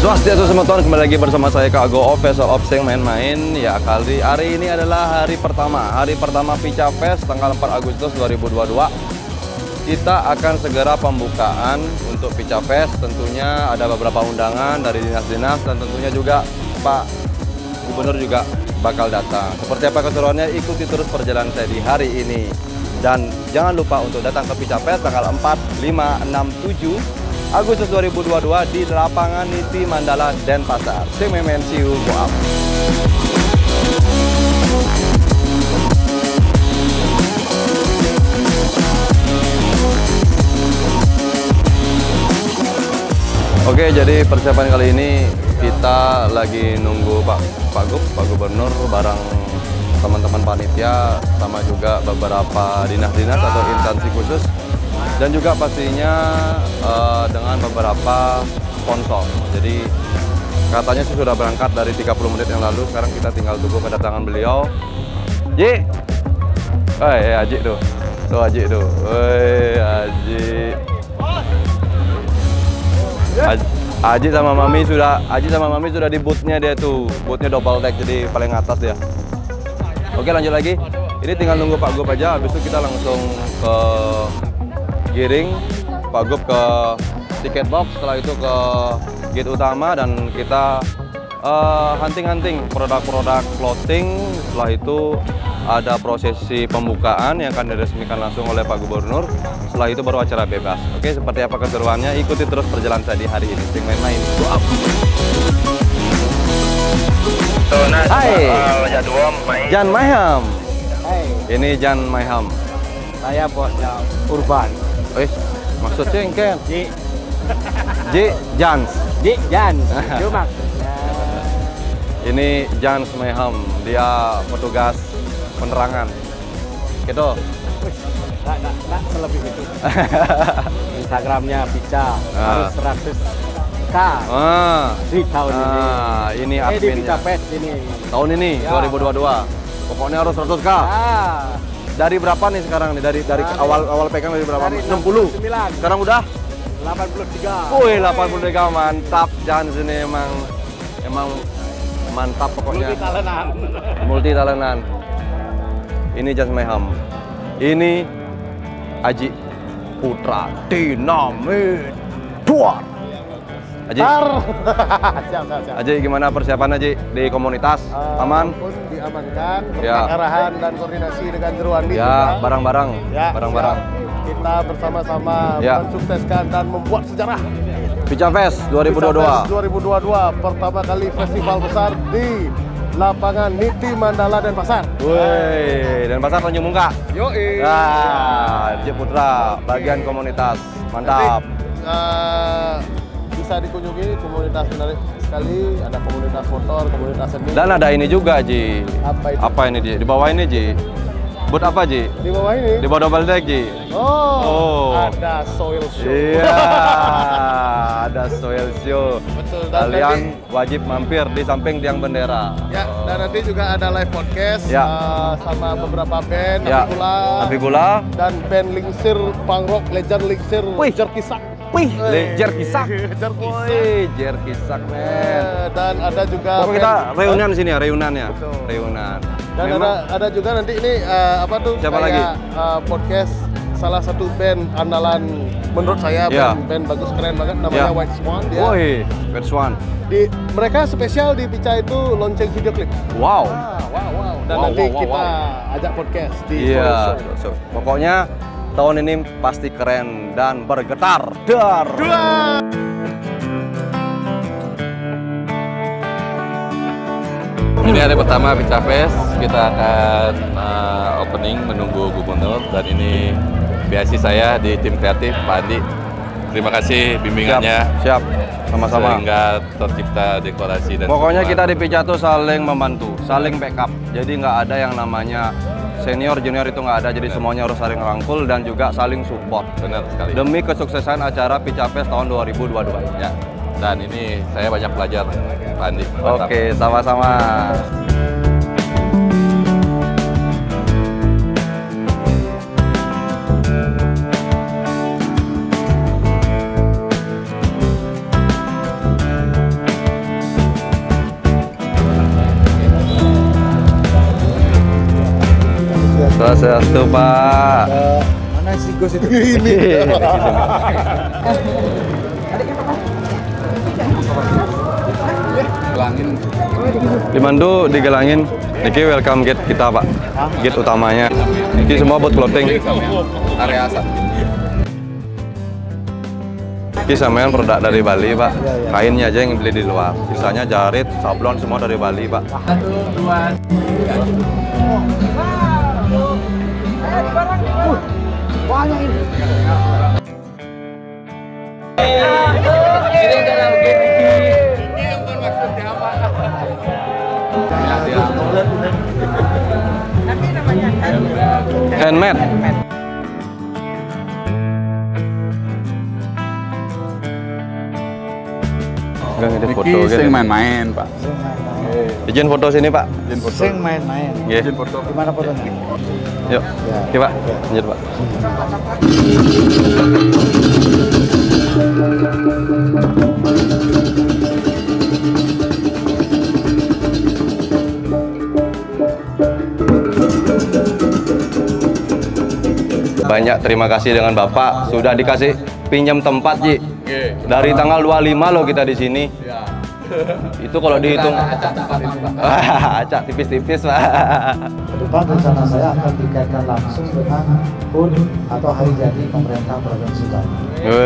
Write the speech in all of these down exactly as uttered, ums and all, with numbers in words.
Swastiastu semeton, kembali lagi bersama saya Kak Go Official Opsing main-main. Ya, kali hari ini adalah hari pertama Hari pertama Pica Fest tanggal empat Agustus dua ribu dua puluh dua. Kita akan segera pembukaan untuk Pica Fest. Tentunya ada beberapa undangan dari dinas-dinas dan tentunya juga Pak Gubernur juga bakal datang. Seperti apa keseruannya, ikuti terus perjalanan saya di hari ini. Dan jangan lupa untuk datang ke Pica Fest tanggal empat, lima, enam, tujuh Agustus dua ribu dua puluh dua di lapangan Niti Mandala Denpasar. See you, man. See you. Go up. Oke, jadi persiapan kali ini kita lagi nunggu Pak Pak Gub, Pak Gubernur bareng teman-teman panitia sama juga beberapa dinas-dinas atau instansi khusus. Dan juga pastinya uh, dengan beberapa sponsor. Jadi katanya sih sudah berangkat dari tiga puluh menit yang lalu. Sekarang kita tinggal tunggu kedatangan beliau. Ji, hei Aji tuh, tuh Aji tuh, hei Aji. Aji, Aji sama Mami sudah, Aji sama Mami sudah di bootnya dia tuh, bootnya double deck jadi paling atas dia. Oke, lanjut lagi. Ini tinggal nunggu Pak Gub aja. Habis itu kita langsung ke giring Pak Gub ke tiket box, setelah itu ke gate utama dan kita hunting-hunting uh, produk-produk clothing. Setelah itu ada prosesi pembukaan yang akan diresmikan langsung oleh Pak Gubernur. Setelah itu baru acara bebas. Oke, seperti apa keseruannya, ikuti terus perjalanan saya di hari ini. Sing main-main. Go up. Hai, Jan Mayham. Hai. Ini Jan Mayham. Saya bosnya Urban. Eh, maksud cengken? Ji. Ji, Jans. Ji, Jan. Itu maksudnya. Ini Jans Mayham, dia petugas penerangan. Gitu. Nggak, nggak, nggak selebih itu. Instagramnya Pica, Ah. harus seratus k Ah, di tahun ini. ah, ini Eh, di adminnya. Pica Fest ini. Tahun ini, Ya. dua ribu dua puluh dua. Pokoknya harus seratus k. Ah, Dari berapa nih sekarang nih? Dari dari Dari- awal awal pegang dari berapa? dari enam puluh. enam puluh sembilan. Sekarang udah? delapan puluh tiga. Wih, delapan puluh tiga, mantap. Jangan sini emang emang mantap pokoknya. Multi talentan. Multi talentan. Ini Jan Mayham. Ini Aji Putra Dinamit Duar. Aji, Tar. Siap, siap, siap. Aji gimana persiapan Aji di komunitas? Uh, Aman? Pun diamankan, berkat Ya. arahan dan koordinasi dengan Jeruandi Ya, juga. barang-barang. Ya, Barang-barang. siap. Kita bersama-sama Ya. mensukseskan dan membuat sejarah. Pica Fest dua ribu dua puluh dua. Pica Fest dua ribu dua puluh dua, pertama kali festival besar di lapangan Niti Mandala Denpasar. Woi, dan pasar Tanjung Muka. Yoi. Nah, Aji Putra, bagian komunitas. Mantap. Nanti, uh, bisa dikunjungi, komunitas menarik sekali. Ada komunitas motor, komunitas seni. Dan ada ini juga, Ji. Apa itu? Apa ini, Ji? Di bawah ini, Ji. Buat apa, Ji? Di bawah ini. Di bawah double deck, Ji. Oh, Oh. ada soil show. Iya, ada soil show. Betul. Dan Kalian nanti, wajib mampir di samping tiang bendera. ya, dan nanti juga ada live podcast Ya. uh, sama beberapa band, Ya. Nabigula, Nabigula. dan band Lingsir, punk rock, legend Lingsir, Wih. Jerkisak. Wih, Wih. Jerkisak. Jerkisak. Wih, Jerkisak, men. Eh, dan ada juga Pokoknya kita band- reunian di sini ya, reunian ya. Betul. Reunian. Dan Memang- ada ada juga nanti ini eh, apa tuh Siapa kayak, lagi? eh, podcast salah satu band andalan menurut saya, Ya. band, band bagus keren banget namanya Ya. White Swan. Dia Woi, First One. di mereka spesial di Pica itu lonceng video klip. Wow. Ah, wow wow. Dan Wow, nanti wow, wow, kita wow. ajak podcast di Iya. Soul Show. so- Pokoknya tahun ini pasti keren dan bergetar. Dar. Ini hari pertama Pica Fest, kita akan uh, opening menunggu Gubernur dan ini B I C saya di tim kreatif Pak Andi. Terima kasih bimbingannya. Siap, sama-sama. Sehingga tercipta dekorasi dan Pokoknya semua. kita di Pica tuh saling membantu, saling backup. Jadi nggak ada yang namanya senior junior itu nggak ada. Jadi semuanya harus saling rangkul dan juga saling support Benar sekali. demi kesuksesan acara Pica Fest tahun dua ribu dua puluh dua. Ya. Dan ini saya banyak belajar Pak Andi. Mantap. Oke, sama-sama. Swastiastu, Pak. Mana si Gus itu? Ini. Limandu digelangin. Niki welcome gate kita, Pak. Gate utamanya. Niki semua buat clothing. Area asap. Niki sampean produk dari Bali, Pak. Kainnya aja yang beli di luar. Sisanya jarit, sablon semua dari Bali, Pak. Satu, dua, tiga. Banyak ini. Handmade. Gang ini foto Iki gitu. sing main-main, Pak. Izin foto sini, Pak. Izin foto. Sing main-main. Nggih. Izin foto. Gimana fotonya? Yuk. Oke, Pak. Lanjut, Pak. Banyak terima kasih dengan Bapak sudah dikasih pinjam tempat, Ji. Dari tanggal dua puluh lima loh kita di sini. Itu kalau dihitung acak tipis-tipis, Pak. Kedepan rencana saya akan dikaitkan langsung dengan H U D atau hari jadi pemerintah Provinsi Bali.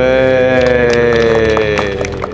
Wey.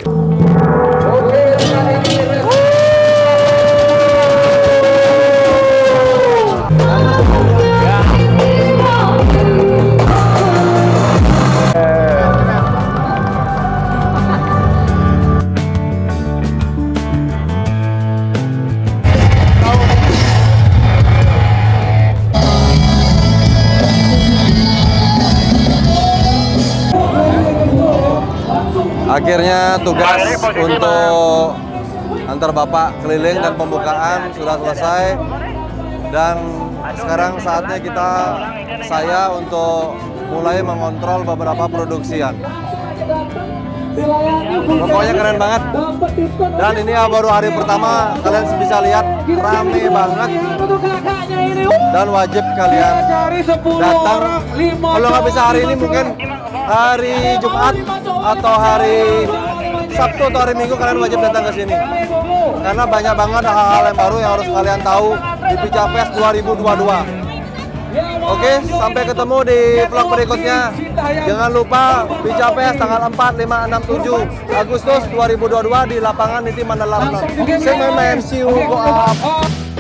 Akhirnya tugas untuk antar Bapak keliling dan pembukaan sudah selesai, dan sekarang saatnya kita saya untuk mulai mengontrol beberapa produksian. Pokoknya keren banget. Dan ini ya baru hari pertama, kalian bisa lihat rame banget. Dan wajib kalian datang. Kalau nggak bisa hari ini mungkin hari Jumat atau hari Sabtu atau hari Minggu kalian wajib datang ke sini. Karena banyak banget hal-hal yang baru yang harus kalian tahu di Pica Fest dua ribu dua puluh dua. Oke, sampai ketemu di vlog berikutnya. Jangan lupa Pica Fest tanggal empat, lima, enam, tujuh Agustus dua ribu dua puluh dua di lapangan Niti Mandala. See you, go up.